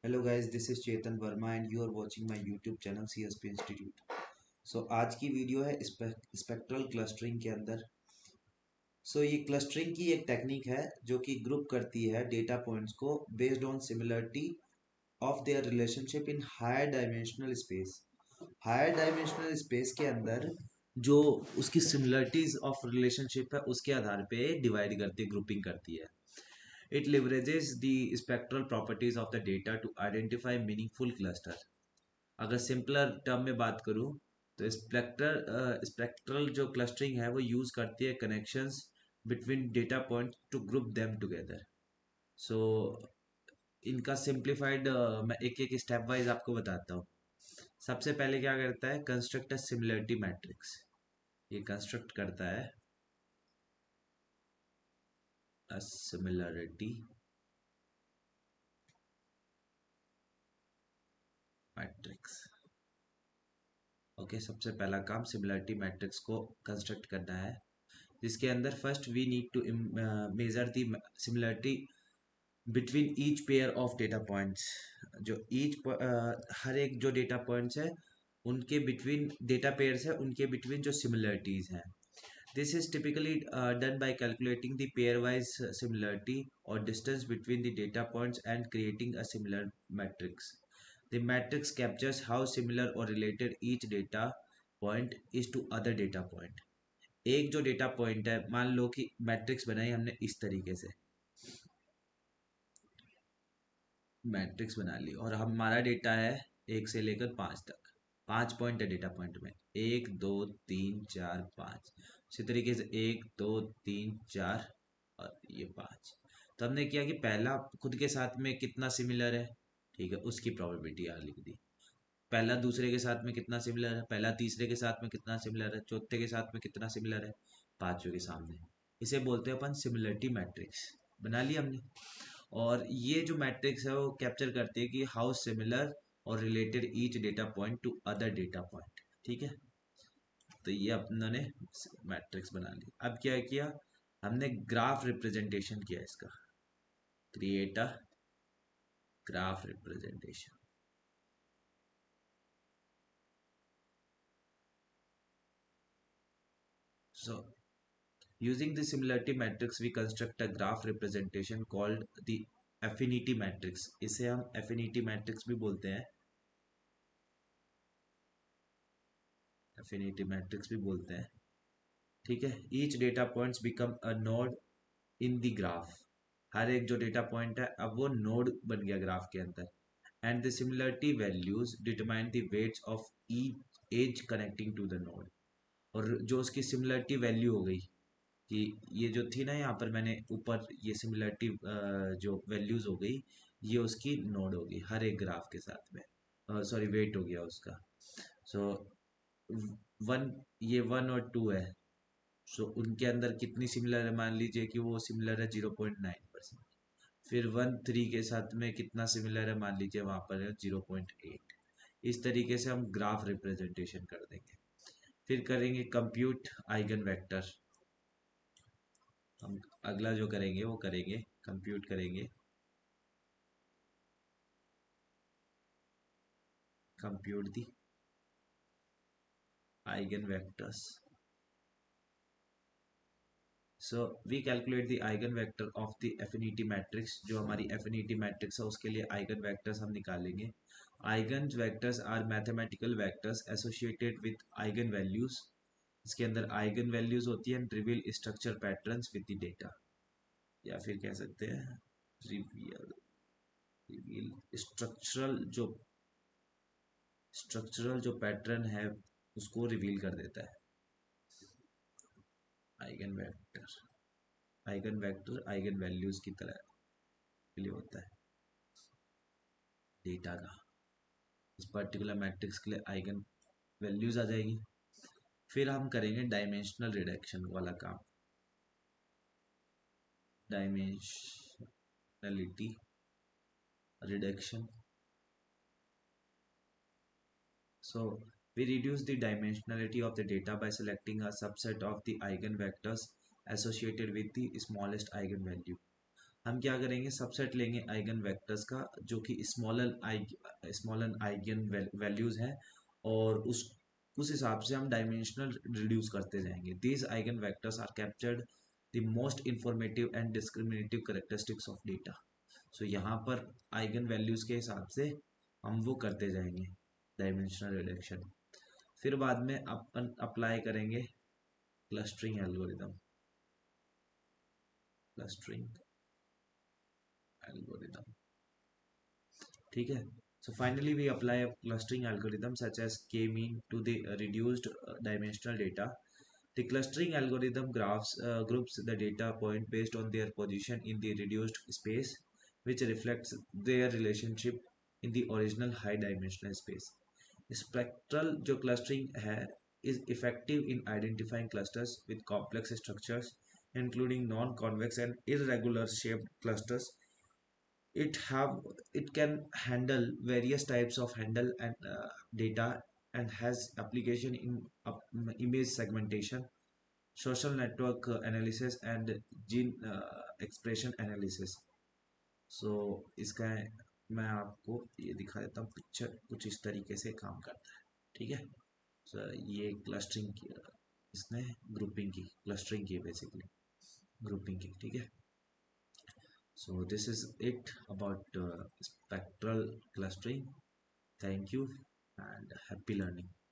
Hello guys, this is Chetan Verma and you are watching my YouTube channel CSP institute. आज की video है spectral clustering के अंदर। ये क्लस्टरिंग की एक टेक्निक है जो कि ग्रुप करती है डेटा पॉइंट्स को based on similarity of their relationship in higher dimensional space. Higher dimensional space के अंदर जो उसकी सिमिलरिटीज ऑफ रिलेशनशिप है उसके आधार पे डिवाइड करती है, ग्रुपिंग करती है। It leverages the spectral properties of the data to identify meaningful cluster। अगर सिंपलर टर्म में बात करूं तो स्पेक्ट्रल जो क्लस्टरिंग है वो यूज करती है connections between data point to group them together. So इनका सिंप्लीफाइड मैं एक एक स्टेप वाइज आपको बताता हूँ। सबसे पहले क्या करता है, कंस्ट्रक्ट अ सिमिलरिटी मैट्रिक्स। ये कंस्ट्रक्ट करता है अ सिमिलरिटी मैट्रिक्स। ओके, सबसे पहला काम सिमिलरिटी मैट्रिक्स को कंस्ट्रक्ट करना है, जिसके अंदर first we need to measure the similarity between each pair of data points. जो हर एक जो डेटा पॉइंट्स है उनके बिटवीन डेटा पेयर्स है, उनके बिटवीन जो सिमिलरिटीज हैं। This is typically done by calculating the pairwise similarity और distance between the data points and creating a similar matrix. The matrix captures how similar or related each data point is to other data point। एक जो data point है, मान लो कि matrix बनाई हमने इस तरीके से, मैट्रिक्स बना ली और हमारा डेटा है 1 से लेकर 5 तक। 5 पॉइंट है डेटा पॉइंट में, 1 2 3 4 5। इसी तरीके से 1 2 3 4 और ये 5। तो हमने किया कि पहला खुद के साथ में कितना सिमिलर है, ठीक है, उसकी प्रोबेबिलिटी यार लिख दी। पहला दूसरे के साथ में कितना सिमिलर है, पहला तीसरे के साथ में कितना सिमिलर है, चौथे के साथ में कितना सिमिलर है, पांचवें के सामने। इसे बोलते हैं अपन सिमिलरिटी मैट्रिक्स। बना लिया हमने। और ये जो मैट्रिक्स है वो कैप्चर करती है कि हाउ सिमिलर और related each data point to other data point. ठीक है, तो ये अपनों ने मैट्रिक्स बना ली। अब क्या किया हमने, ग्राफ रिप्रेजेंटेशन किया इसका, create a graph representation. So using the similarity matrix we construct a graph representation called the affinity matrix। इसे हम affinity matrix भी बोलते हैं, affinity matrix भी बोलते हैं। ठीक है, each data points become a node in the graph। हर एक जो डेटा पॉइंट है अब वो नोड बन गया ग्राफ के अंदर। And the similarity values determine the weights of each edge connecting to the node. और जो उसकी सिमिलरिटी वैल्यू हो गई कि ये जो थी ना, यहाँ पर मैंने ऊपर ये सिमिलरिटी जो वैल्यूज हो गई, ये उसकी नोड होगी हर एक ग्राफ के साथ में, सॉरी वेट हो गया उसका। सो वन, ये 1 और 2 है। उनके अंदर कितनी सिमिलर है, मान लीजिए कि वो सिमिलर है 0.9%। फिर 1 3 के साथ में कितना सिमिलर है, मान लीजिए वहाँ पर है 0.8। इस तरीके से हम ग्राफ रिप्रेजेंटेशन कर देंगे। फिर करेंगे कंप्यूट आइगन वेक्टर। हम अगला जो करेंगे वो करेंगे कंप्यूट करेंगे, compute the eigenvectors. So we calculate the eigenvector of the affinity matrix. जो हमारी एफिनिटी मैट्रिक्स है उसके लिए आइगन वेक्टर्स हम निकालेंगे। Eigenvectors are mathematical vectors associated with eigenvalues. इसके अंदर आइगन वैल्यूज होती है, reveal structure patterns with the data, या फिर कह सकते हैं रिवील रिवील स्ट्रक्चरल जो पैटर्न है उसको रिवील कर देता है। Eigenvector, eigenvector eigenvalues की तरह के लिए होता है डेटा का। इस पर्टिकुलर मैट्रिक्स के लिए आइगन वैल्यूज आ जाएगी। फिर हम करेंगे डायमेंशनल रिडक्शन वाला काम, dimensionality reduction. So we reduce the dimensionality of the data by selecting a subset of the eigenvectors associated with the smallest eigenvalue। हम क्या करेंगे, सबसेट लेंगे आइगन वेक्टर्स का जो कि स्मॉल आइगन वैल्यूज हैं, और उस हिसाब से हम डायमेंशनल रिड्यूस करते जाएंगे। These eigenvectors are captured the most informative and discriminative characteristics of data. So यहाँ पर आइगन वैल्यूज के हिसाब से हम वो करते जाएंगे डायमेंशनल रिडक्शन। फिर बाद में अपन अप्लाई करेंगे क्लस्टरिंग एल्गोरिदम। क्लस्टरिंग एल्गोरिदम, ठीक है। So finally we apply a clustering algorithm such as k-mean to the reduced dimensional data. The clustering algorithm groups the data point based on their position in the reduced space, which reflects their relationship in the original high dimensional space. Spectral जो clustering है is effective in identifying clusters with complex structures, including non-convex and irregular shaped clusters. it have it can handle various types of handle and data, and has application in image segmentation, social network analysis and gene expression analysis. So इसका मैं आपको ये दिखा देता हूँ, picture कुछ इस तरीके से काम करता है, ठीक है। so, ये क्लस्टरिंग की, इसने ग्रुपिंग की, क्लस्टरिंग की, बेसिकली ग्रुपिंग की, ठीक है। So this is it about spectral clustering. Thank you and happy learning.